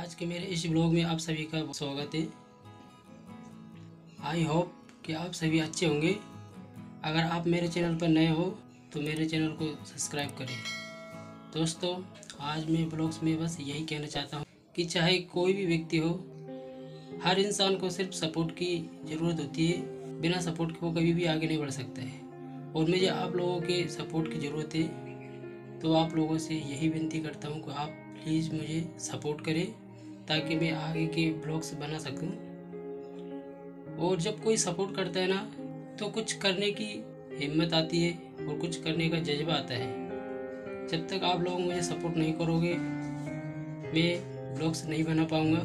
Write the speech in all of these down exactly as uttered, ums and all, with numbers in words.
आज के मेरे इस ब्लॉग में आप सभी का स्वागत है। आई होप कि आप सभी अच्छे होंगे। अगर आप मेरे चैनल पर नए हो तो मेरे चैनल को सब्सक्राइब करें। दोस्तों, आज मैं ब्लॉग्स में बस यही कहना चाहता हूँ कि चाहे कोई भी व्यक्ति हो, हर इंसान को सिर्फ सपोर्ट की ज़रूरत होती है। बिना सपोर्ट के वो कभी भी आगे नहीं बढ़ सकता है और मुझे आप लोगों के सपोर्ट की ज़रूरत है। तो आप लोगों से यही विनती करता हूँ कि आप प्लीज़ मुझे सपोर्ट करें ताकि मैं आगे के ब्लॉग्स बना सकूं। और जब कोई सपोर्ट करता है ना तो कुछ करने की हिम्मत आती है और कुछ करने का जज्बा आता है। जब तक आप लोग मुझे सपोर्ट नहीं करोगे मैं ब्लॉग्स नहीं बना पाऊँगा।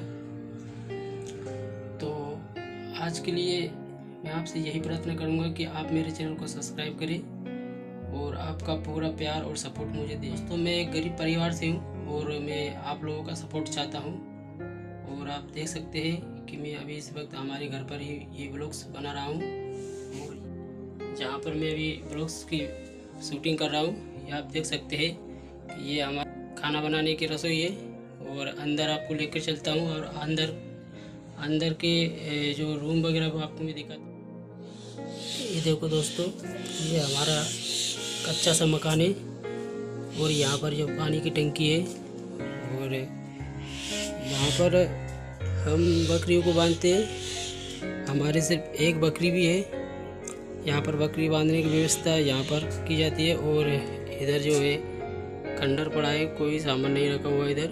तो आज के लिए मैं आपसे यही प्रार्थना करूँगा कि आप मेरे चैनल को सब्सक्राइब करें और आपका पूरा प्यार और सपोर्ट मुझे दें। तो मैं एक गरीब परिवार से हूँ और मैं आप लोगों का सपोर्ट चाहता हूँ। और आप देख सकते हैं कि मैं अभी इस वक्त हमारे घर पर ही ये ब्लॉग्स बना रहा हूँ और जहाँ पर मैं अभी ब्लॉग्स की शूटिंग कर रहा हूँ, ये आप देख सकते हैं कि ये हमारा खाना बनाने की रसोई है। और अंदर आपको लेकर चलता हूँ और अंदर अंदर के जो रूम वगैरह वो आपको मैं दिखाता हूँ। ये देखो दोस्तों, ये हमारा कच्चा सा मकान है और यहाँ पर जो पानी की टंकी है और यहाँ पर हम बकरियों को बांधते हैं। हमारे सिर्फ एक बकरी भी है। यहाँ पर बकरी बांधने की व्यवस्था यहाँ पर की जाती है। और इधर जो है खंडर पड़ा है, कोई सामान नहीं रखा हुआ इधर।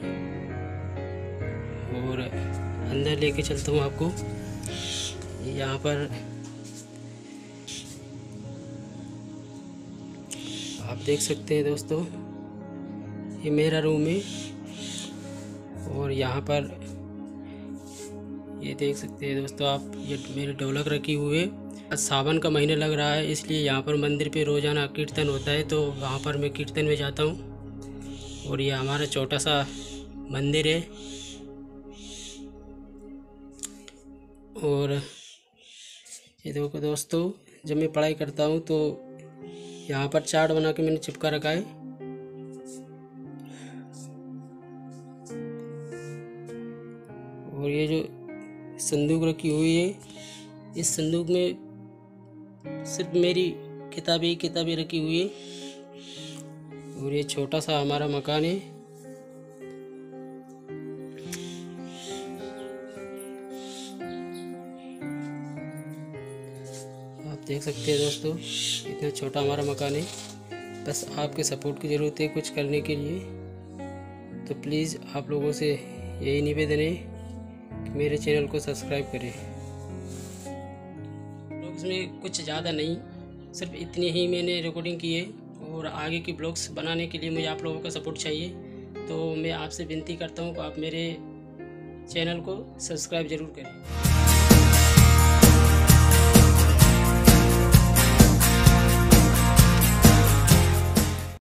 और अंदर लेके चलता हूँ आपको। यहाँ पर आप देख सकते हैं दोस्तों, ये मेरा रूम है और यहाँ पर ये देख सकते हैं दोस्तों आप, ये मेरे ढोलक रखी हुई है। आज सावन का महीना लग रहा है इसलिए यहाँ पर मंदिर पे रोज़ाना कीर्तन होता है, तो वहाँ पर मैं कीर्तन में जाता हूँ। और ये हमारा छोटा सा मंदिर है। और ये देखो दोस्तों, जब मैं पढ़ाई करता हूँ तो यहाँ पर चार्ट बना के मैंने चिपका रखा है। और ये जो संदूक रखी हुई है, इस संदूक में सिर्फ मेरी किताबें ही किताबें रखी हुई है। और ये छोटा सा हमारा मकान है। आप देख सकते हैं दोस्तों, इतना छोटा हमारा मकान है। बस आपके सपोर्ट की ज़रूरत है कुछ करने के लिए। तो प्लीज़ आप लोगों से यही निवेदन है कि मेरे चैनल को सब्सक्राइब करें। ब्लॉग्स में कुछ ज़्यादा नहीं, सिर्फ इतनी ही मैंने रिकॉर्डिंग की है। और आगे की ब्लॉग्स बनाने के लिए मुझे आप लोगों का सपोर्ट चाहिए। तो मैं आपसे विनती करता हूँ कि आप मेरे चैनल को सब्सक्राइब ज़रूर करें।